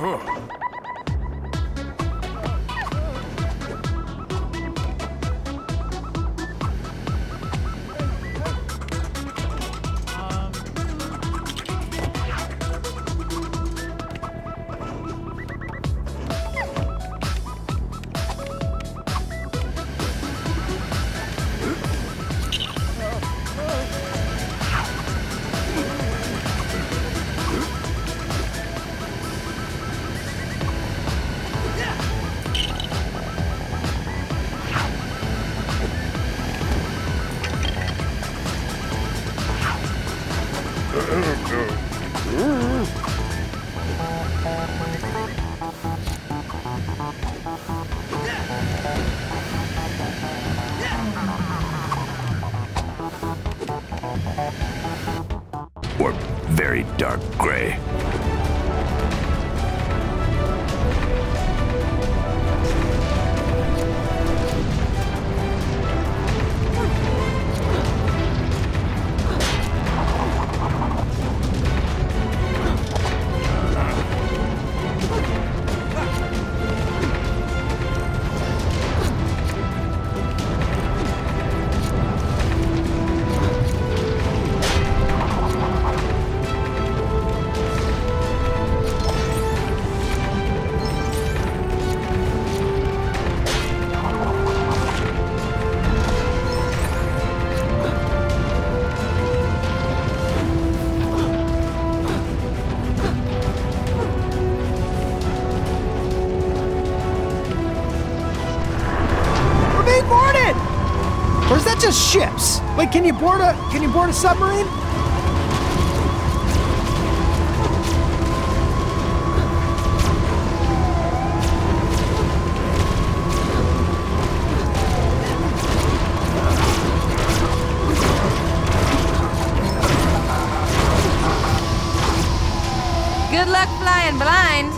Or very dark gray. Or is that just ships? Like, can you board a submarine? Good luck flying blind.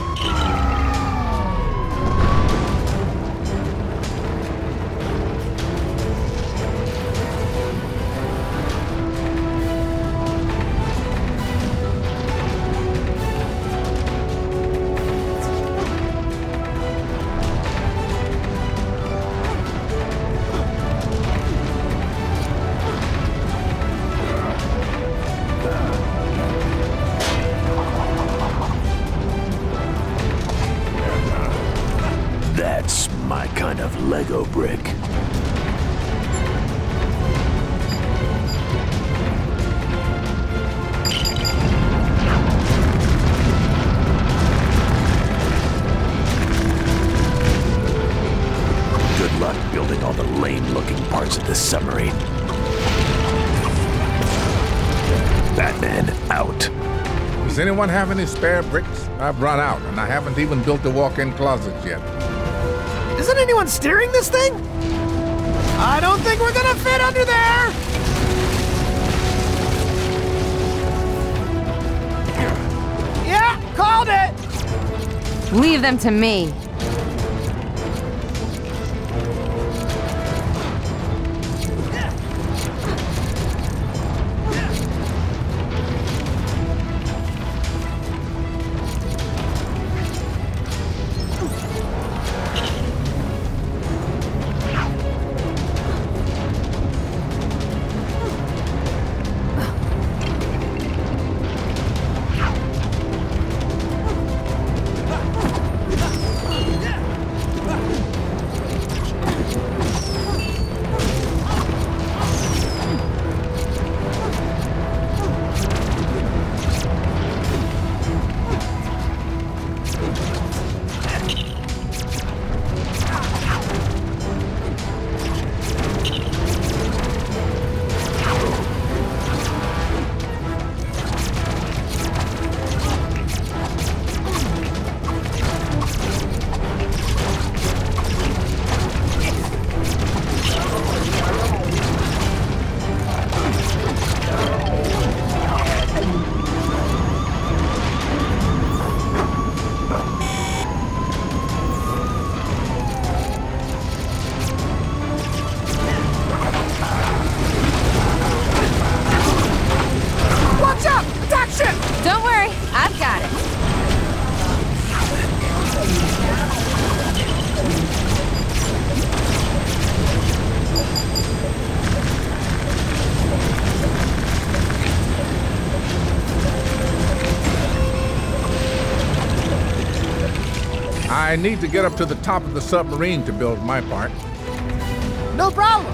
That's my kind of Lego brick. Good luck building all the lame-looking parts of this submarine. Batman out. Does anyone have any spare bricks? I've run out, and I haven't even built the walk-in closets yet. Isn't anyone steering this thing? I don't think we're gonna fit under there! Yeah, called it! Leave them to me. I need to get up to the top of the submarine to build my part. No problem.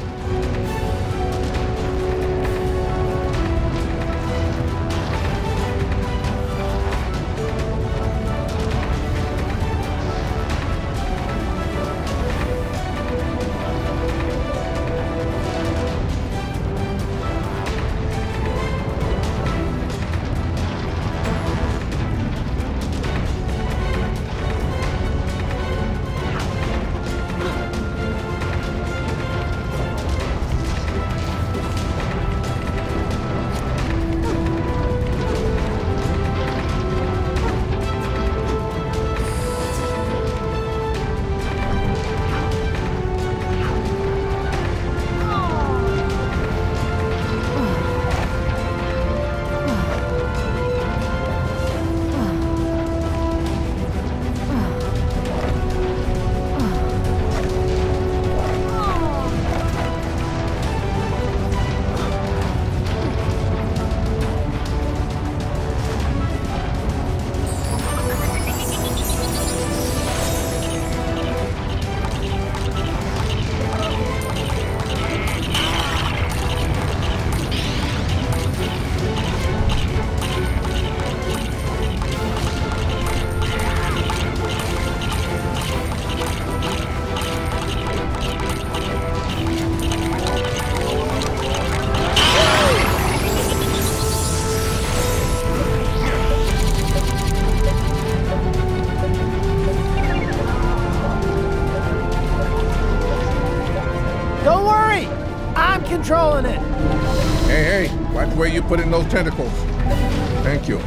Controlling it. Hey, watch where you put in those tentacles. Thank you.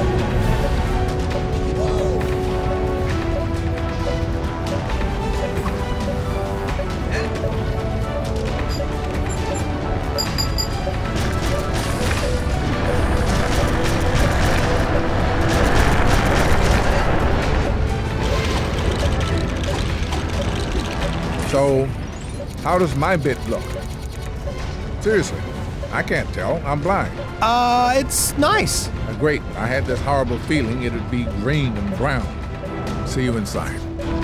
So, how does my bit look? Seriously, I can't tell. I'm blind. It's nice. Great. I had this horrible feeling it'd be green and brown. See you inside.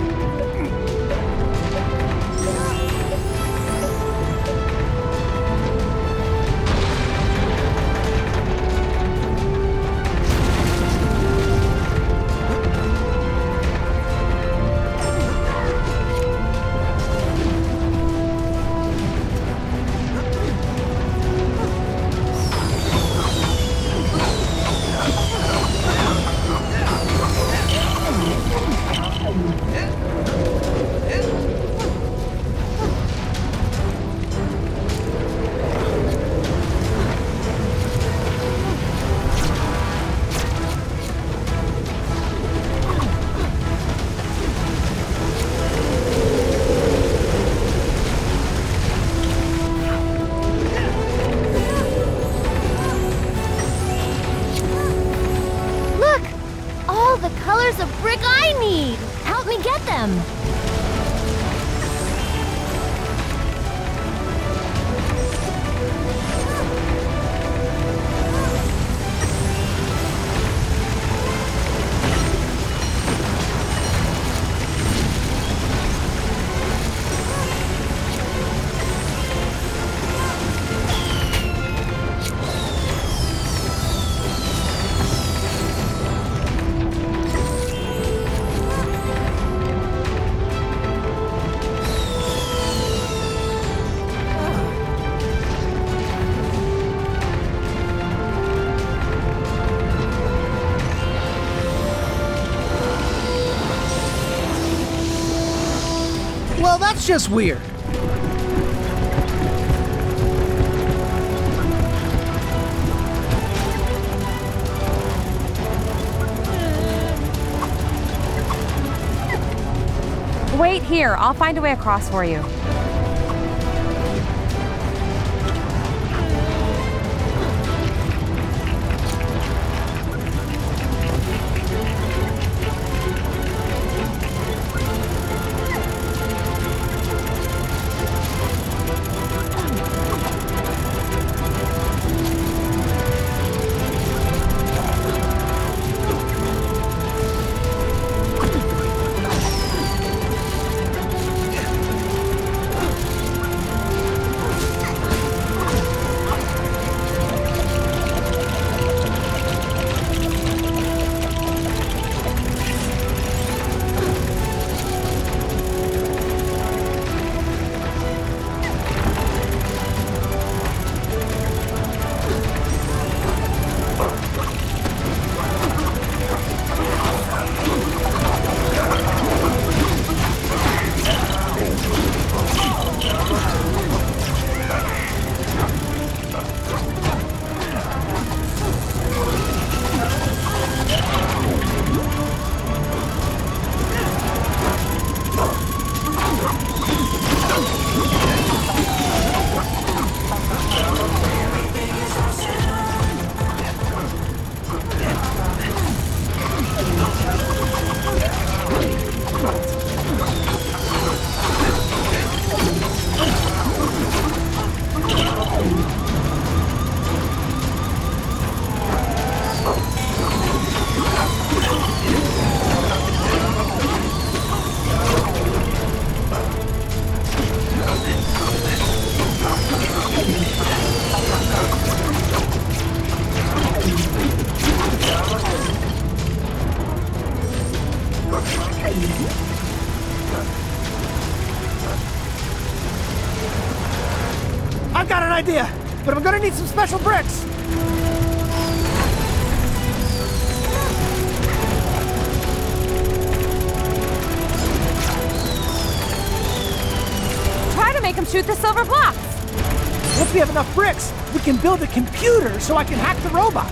of brick I need! Help me get them! Well, that's just weird. Wait here, I'll find a way across for you. idea, but I'm gonna need some special bricks. Try to make him shoot the silver blocks. Once we have enough bricks, we can build a computer so I can hack the robot.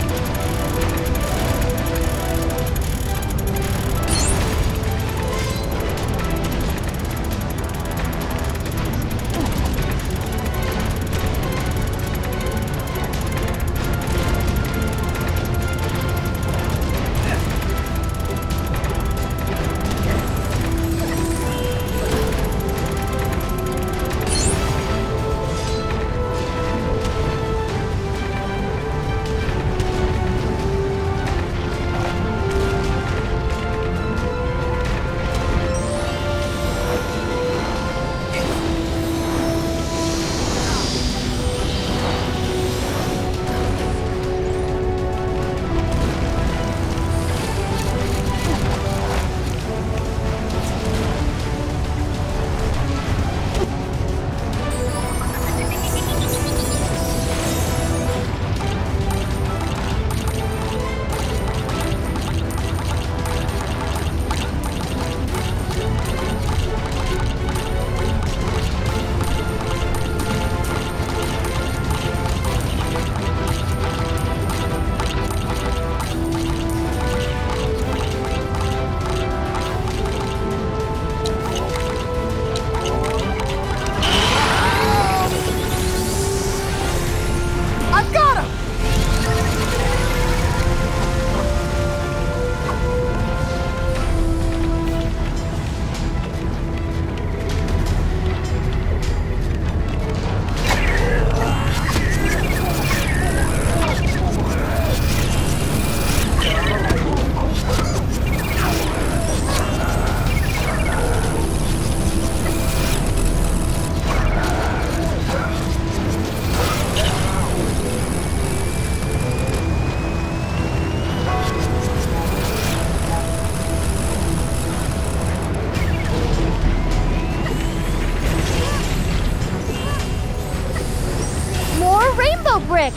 Bricks!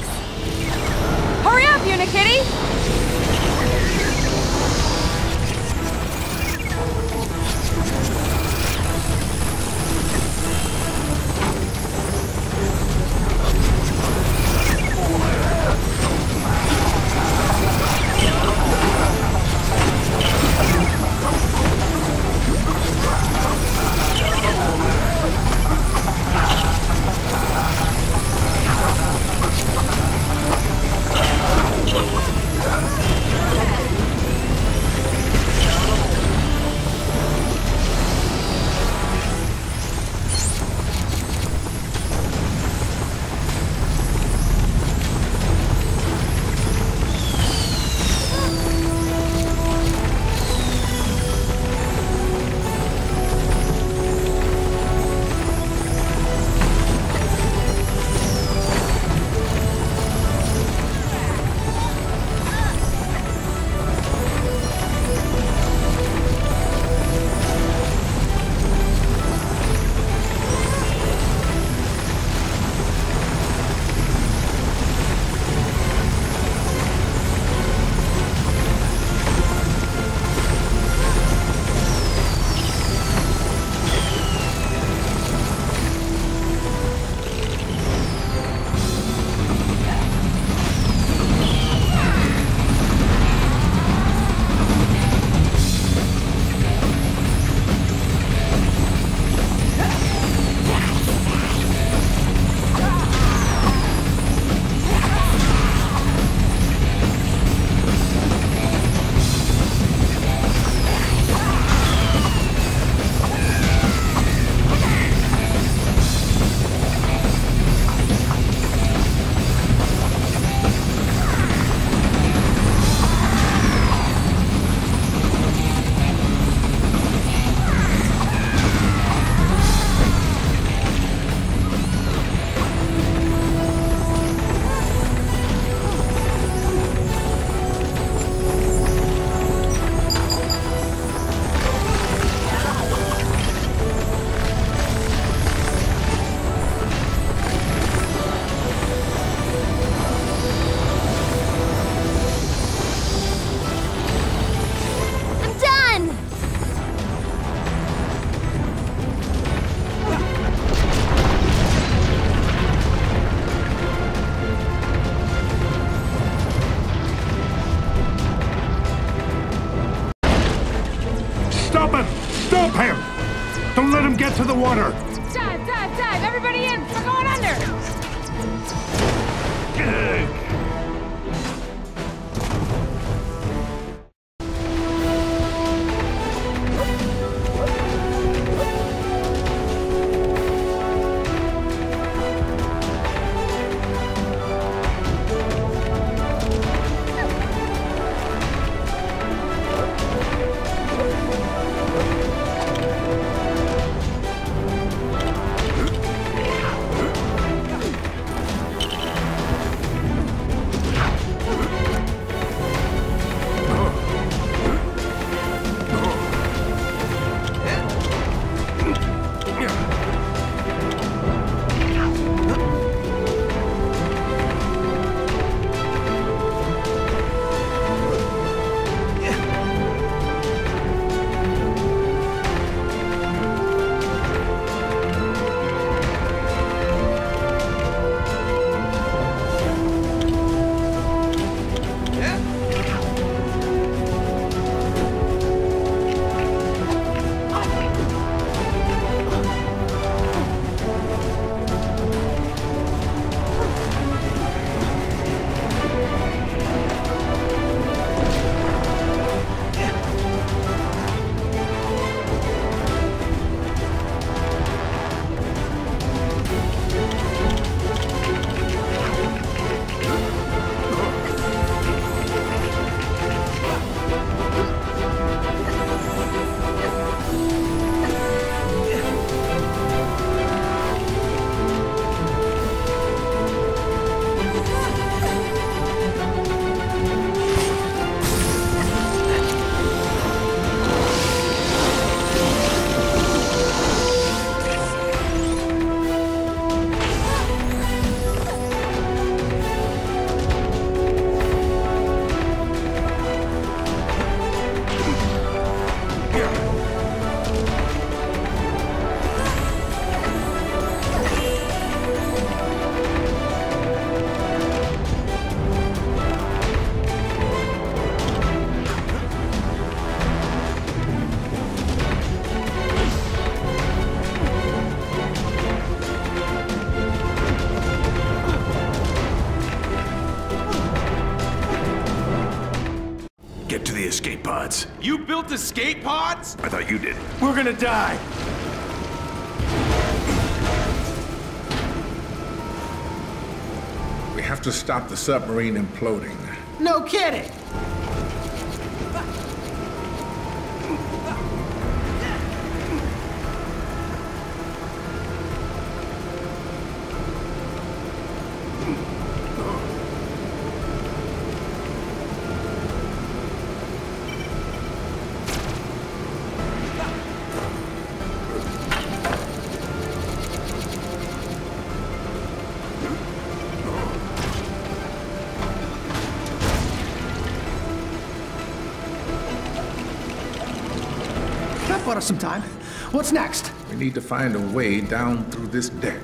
Hurry up, Unikitty! to the water! Dive, dive, dive! Everybody in! We're going under! Get to the escape pods. You built escape pods? I thought you did. We're gonna die! We have to stop the submarine imploding. No kidding! That bought us some time. What's next? We need to find a way down through this deck.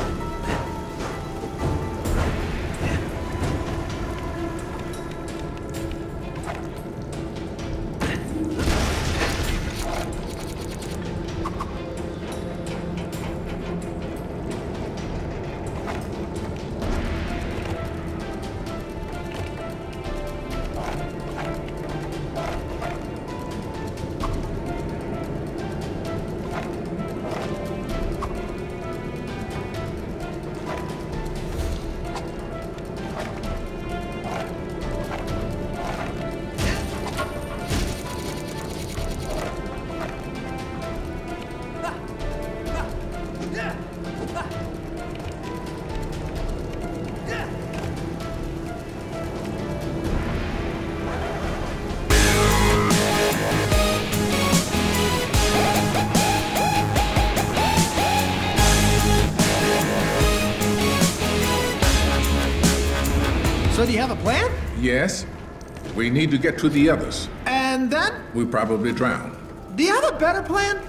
So do you have a plan? Yes. We need to get to the others. And then? We probably drown. Do you have a better plan?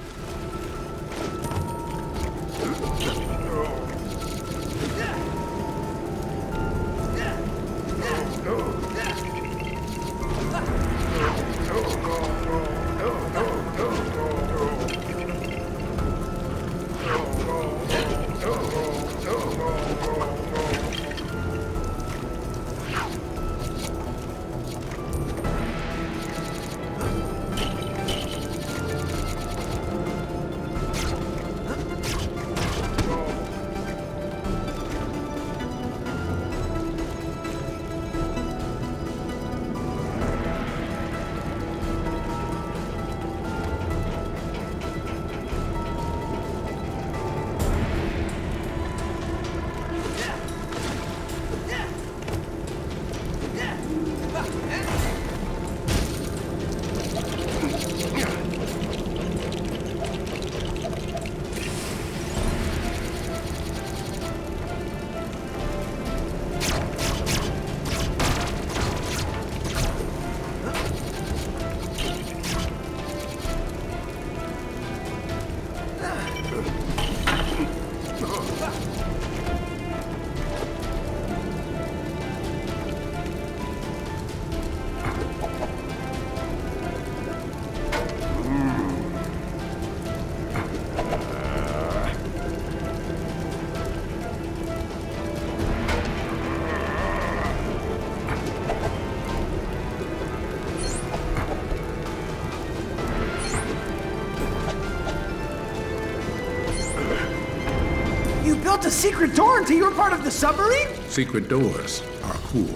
a secret door into your part of the submarine? Secret doors are cool.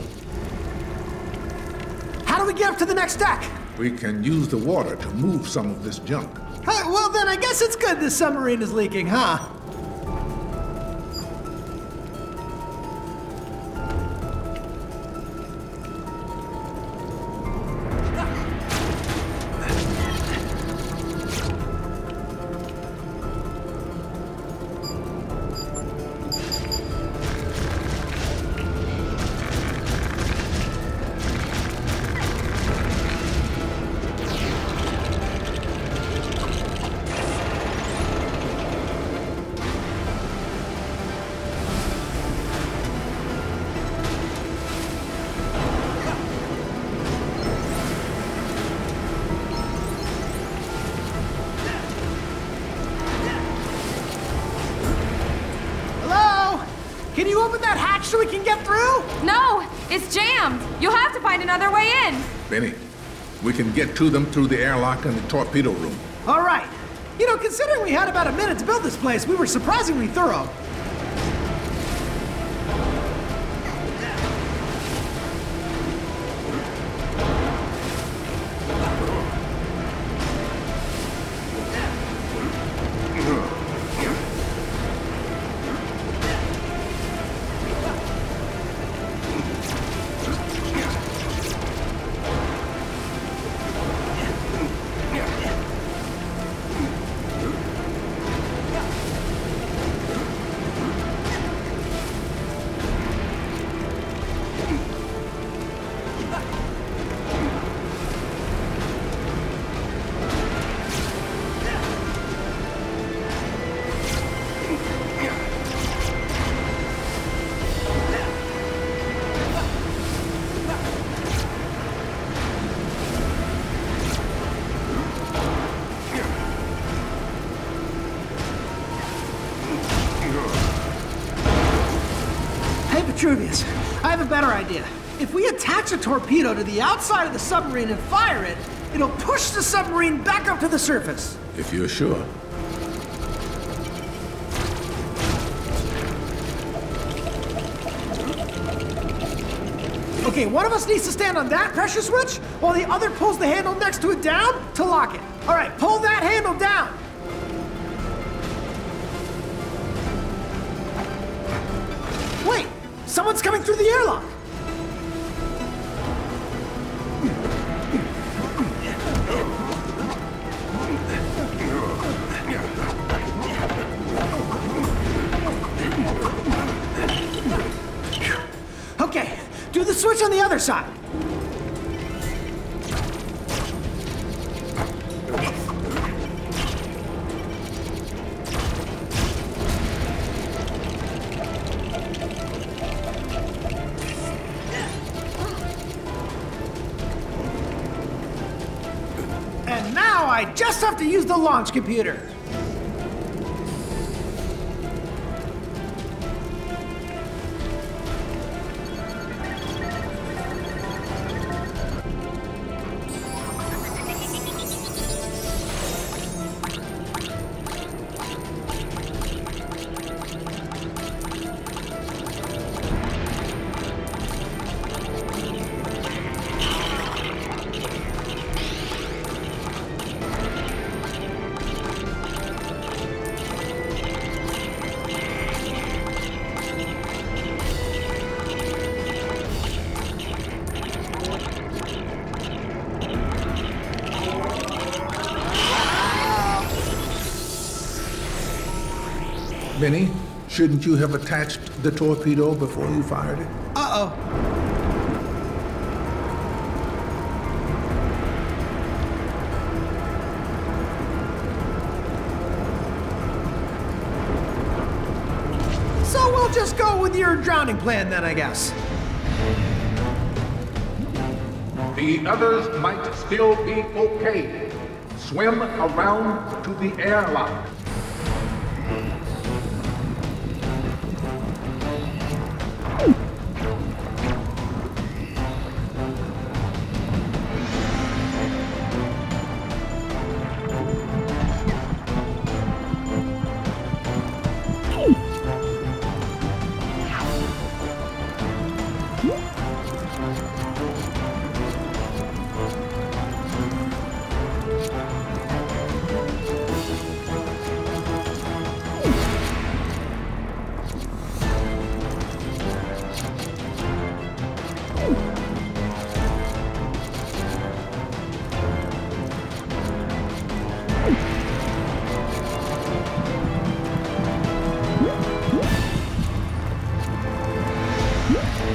How do we get up to the next deck? We can use the water to move some of this junk. Well, then I guess it's good this submarine is leaking, huh? Can you open that hatch so we can get through? No, it's jammed. You'll have to find another way in. Benny, we can get to them through the airlock and the torpedo room. All right. You know, considering we had about a minute to build this place, we were surprisingly thorough. Vitruvius, I have a better idea. If we attach a torpedo to the outside of the submarine and fire it, it'll push the submarine back up to the surface. If you're sure. Okay, one of us needs to stand on that pressure switch while the other pulls the handle next to it down to lock it. All right, pull that handle down. Wait, someone's coming through the airlock. Okay, do the switch on the other side. And now I just have to use the launch computer. Benny, shouldn't you have attached the torpedo before you fired it? Uh-oh. So we'll just go with your drowning plan then, I guess. The others might still be okay. Swim around to the airlock.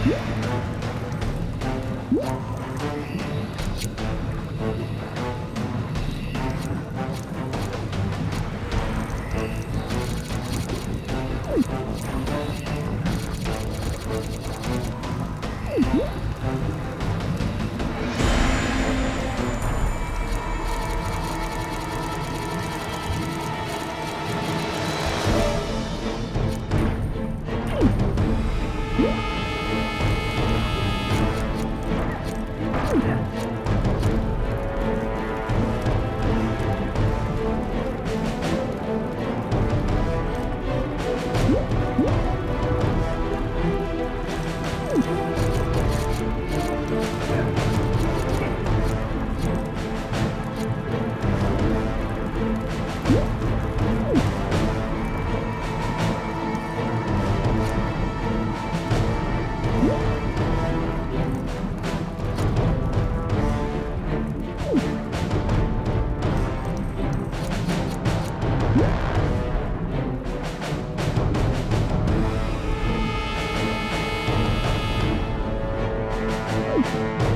you